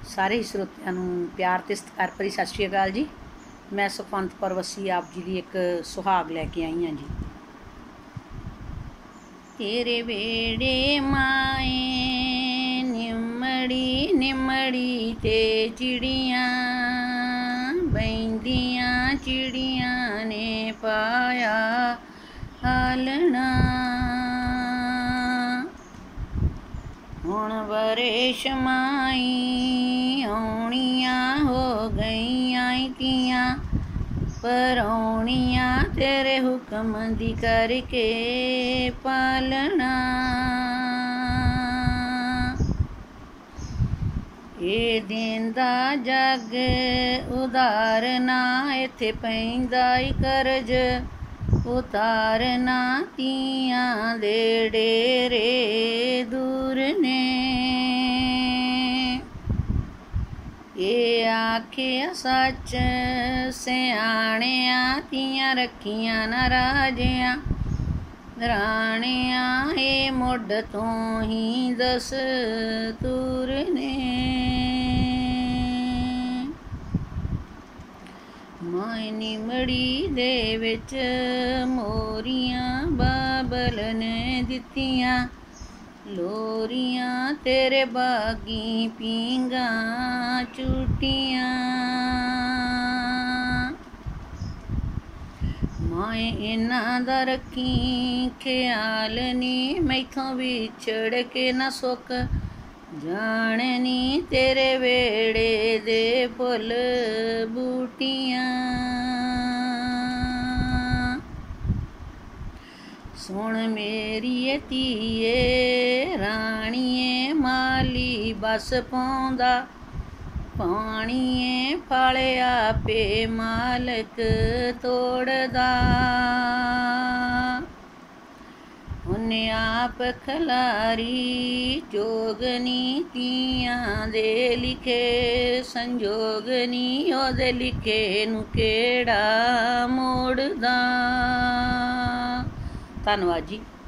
ਸਾਰੇ ਹੀ ਸਰੋਤਿਆਂ ਨੂੰ ਪਿਆਰ ਤੇ ਸਤਿਕਾਰ ਭਰੀ ਸਤਿ ਸ਼੍ਰੀ ਅਕਾਲ ਜੀ। ਮੈਂ ਸੁਖਵੰਤ ਕੌਰ ਵੱਸੀ ਆਪ ਜੀ ਦੀ ਇੱਕ ਸੁਹਾਗ ਲੈ ਕੇ ਆਈ ਹਾਂ ਜੀ। ਤੇਰੇ ਵੇੜੇ ਮਾਏ ਨਿਮੜੀ ਨਿਮੜੀ ਤੇ ਚਿੜੀਆਂ ਬੈਂਦੀਆਂ ਚਿੜੀਆਂ ਨੇ ਪਾਇਆ ਹਾਲਣਾ। ਹੁਣ ਵਰੇਸ਼ ਮਾਈ ਆਉਣੀਆਂ ਹੋ ਗਈਆਂ ਤੀਆਂ ਪਰਾਉਣੀਆਂ ਤੇਰੇ ਹੁਕਮ ਦੀ ਕਰਕੇ ਪਾਲਣਾ। ਇਹ ਦੇਂਦਾ ਜੱਗ ਉਧਾਰਨਾ ਇੱਥੇ ਪੈਂਦਾ ਈ ਕਰਜ਼ ਉਤਾਰਨਾ। ਤੀਆਂ ਦੇ ਡੇਰੇ ਦੂਰ ਨੇ ਇਹ ਆਖਿਆ ਸੱਚ ਸਿਆਣਿਆਂ ਤੀਆਂ ਰੱਖੀਆਂ ਨਾ ਰਾਜਿਆਂ ਰਾਣਿਆਂ। ਇਹ ਮੁੱਢ ਤੋਂ ਹੀ ਦਸਤੂਰ ਨੇ। ਮਾਏ ਨਿਮੜੀ ਦੇ ਵਿੱਚ ਮੋਰੀਆਂ ਬਾਬਲ ਨੇ ਦਿੱਤੀਆਂ ਲੋਰੀਆਂ ਤੇਰੇ ਬਾਗੀ ਪੀਂਘਾਂ ਝੂਟੀਆਂ। ਮਾਏ ਇਹਨਾਂ ਦਾ ਰੱਖੀ ਖਿਆਲ ਨੀ ਮੈਥੋਂ ਵਿਛੜ ਕੇ ਨਾ ਸੁੱਕ ਜਾਣਨੀ ਤੇਰੇ ਵੇੜੇ ਦੇ ਫੁੱਲ ਬੂਟੀਆਂ। ਸੁਣ ਮੇਰੀਏ ਧੀਏ ਰਾਣੀਏ ਮਾਲੀ ਬਸ ਪਾਉਂਦਾ ਪਾਣੀਏ ਫਲ ਆਪੇ ਮਾਲਕ ਤੋੜਦਾ। ਉਹਨੇ ਆਪ ਖਲਾਰੀ ਜੋਗਨੀ ਤੀਆਂ ਦੇ ਲਿਖੇ ਸੰਜੋਗਨੀ ਉਹਦੇ ਲਿਖੇ ਨੂੰ ਕਿਹੜਾ ਮੋੜਦਾ। ਧੰਨਵਾਦ ਜੀ।